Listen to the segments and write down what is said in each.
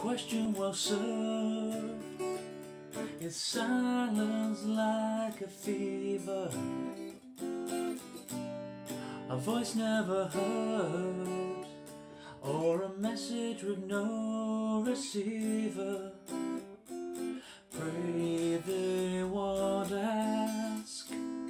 question well served. It's silence like a fever, a voice never heard, or a message with no receiver. Pray they won't ask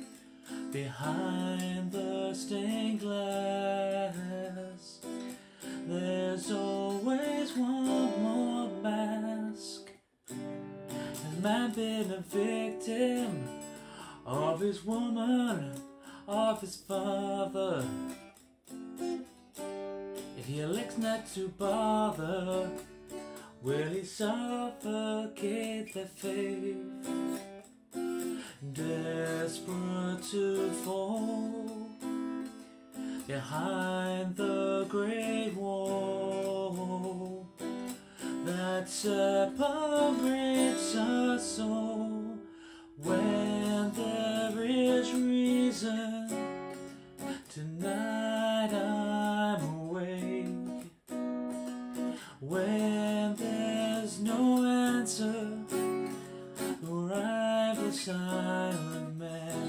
behind the stained glass. There's always one more mask. Has man been a victim of his woman, of his father? If he elects not to bother, will he suffocate their faith? Desperate to fall behind the great wall that separates us all, when there is reason. Tonight I'm awake, when there's no answer, arrive the silent man.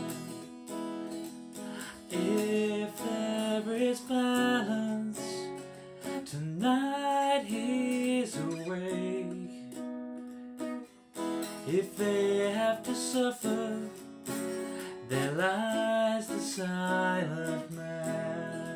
If there is balance, tonight he's awake. If they have to suffer, there lies the silent man.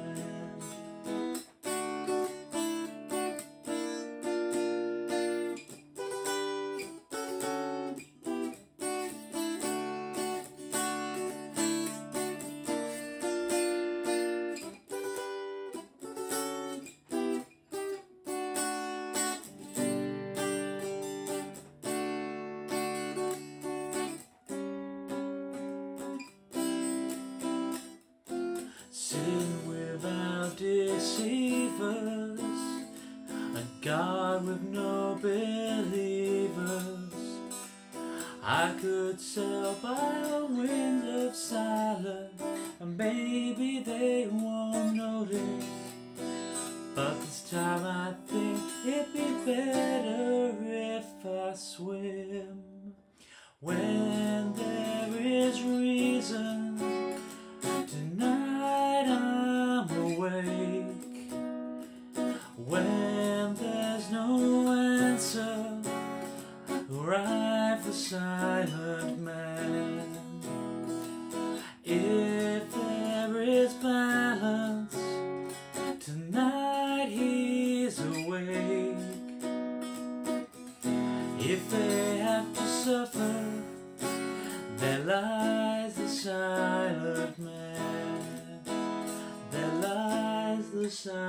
Sin without deceivers, a God with no believers. I could sail by the winds of silence, and maybe they won't notice. But this time I think it'd be better if I swim, when there is reason. Tonight I'm awake, when there's no answer, arrive the silent man. If there is balance, tonight he's awake. If they have to suffer, there lies the silent man. There lies the silent